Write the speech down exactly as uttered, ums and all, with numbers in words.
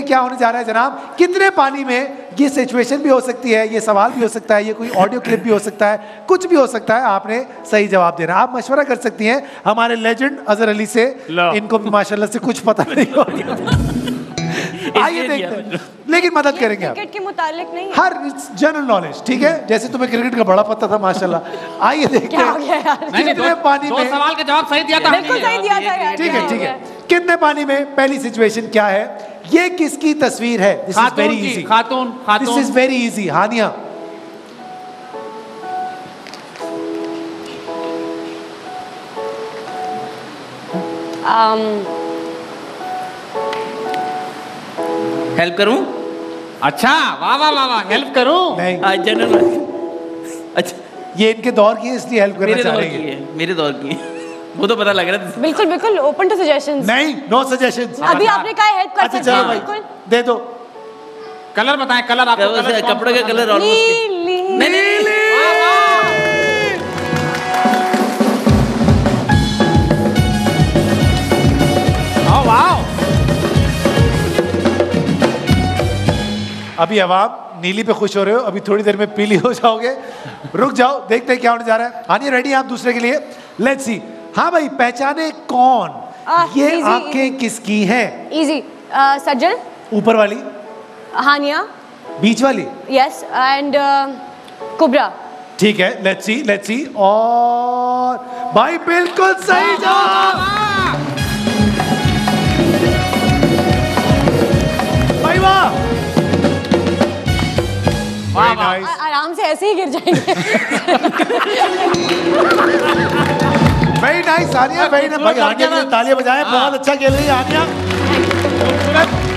कि क्या होने जा रहा है जनाब। कितने पानी में, ये सिचुएशन भी हो सकती है, ये सवाल भी हो सकता है, ये कोई ऑडियो क्लिप भी हो सकता है, कुछ भी हो सकता है। आपने सही जवाब देना। आप मशवरा कर सकती हैं हमारे लेजेंड अजहर अली से, इनको भी माशाल्लाह से कुछ पता नहीं होगा। आइए देखते हैं, लेकिन मदद करेंगे आप। क्रिकेट के मुतालिक नहीं, हर जनरल नॉलेज, ठीक है? जैसे तुम्हें क्रिकेट का बड़ा पता था माशाल्लाह। आइए देखते हैं कितने पानी में। सवाल का जवाब सही दिया था, बिल्कुल सही दिया था यार। ठीक है, ठीक है। कितने पानी में? पहली सिचुएशन क्या है? ये किसकी तस्वीर है? This is very easy. Khatoon, Khatoon. This is very easy. Haniya, help करूं? अच्छा, वाह वाह वाह वाह, हेल्प करूं? नहीं, जनरल। अच्छा, ये इनके दौर की है इसलिए हेल्प करना मेरे चाह दौर रही की है। है, मेरे दौर की है। वो तो पता लग रहा है। बिल्कुल बिल्कुल ओपन टू सजेशंस। नहीं, नो सजेशंस। अभी आपने कहा हेल्प कर अच्छा सकते चलो हैं भाई, बिल्कुल। दे दो। कलर बताएं, कलर आपको कलर कौन कपड़े का कलर नीली। नहीं नहीं अभी अवाम नीली पे खुश हो रहे हो, अभी थोड़ी देर में पीली हो जाओगे। रुक जाओ, देखते हैं क्या होने जा रहा है। आनी रेडी आप दूसरे के लिए? Let's see. हाँ भाई, पहचाने कौन, ये आंखें किसकी हैं? इजी। सज्जल, ऊपर वाली, हानिया, बीच वाली, यस, एंड कुबरा। ठीक है, लेट्स सी, लेट्स सी। और भाई बिल्कुल सही जवाब भाई, वाह। वाह वाह, आराम से ऐसे ही गिर जाएंगे। Very nice Aniya, very nice भाई। आनिया के लिए तालियां बजाएं, बहुत अच्छा खेल रही है आनिया।